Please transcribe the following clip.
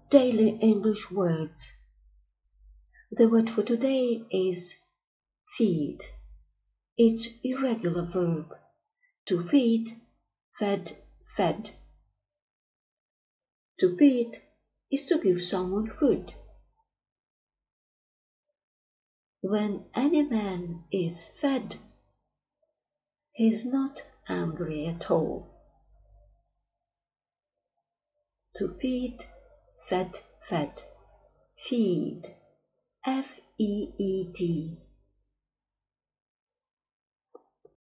Daily English words. The word for today is feed. It's irregular verb. To feed, fed, fed. To feed is to give someone food. When any man is fed, he is not angry at all. To feed, fed, fed. Feed. F-E-E-D.